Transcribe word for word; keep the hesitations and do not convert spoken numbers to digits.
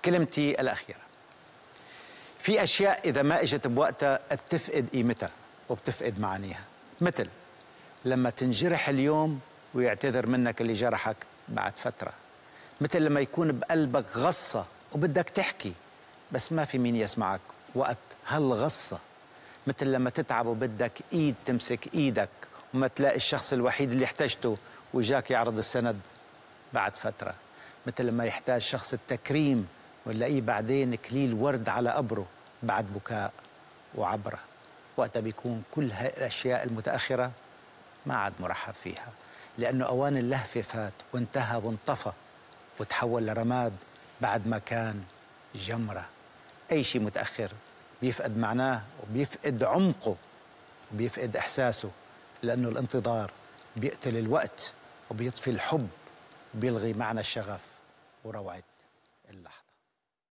كلمتي الأخيرة. في أشياء إذا ما إجت بوقتها بتفقد قيمتها وبتفقد معانيها، مثل لما تنجرح اليوم ويعتذر منك اللي جرحك بعد فترة، مثل لما يكون بقلبك غصة وبدك تحكي بس ما في مين يسمعك وقت هالغصة، مثل لما تتعب وبدك إيد تمسك إيدك وما تلاقي الشخص الوحيد اللي احتجته وجاك يعرض السند بعد فترة، مثل لما يحتاج شخص التكريم ونلاقيه بعدين كليل ورد على قبره بعد بكاء وعبرة. وقتها بيكون كل هاي الأشياء المتأخرة ما عاد مرحب فيها، لأنه أوان اللهفة فات وانتهى وانطفى وتحول لرماد بعد ما كان جمرة. أي شيء متأخر بيفقد معناه وبيفقد عمقه وبيفقد إحساسه، لأنه الانتظار بيقتل الوقت وبيطفي الحب وبيلغي معنى الشغف وروعة اللحظة.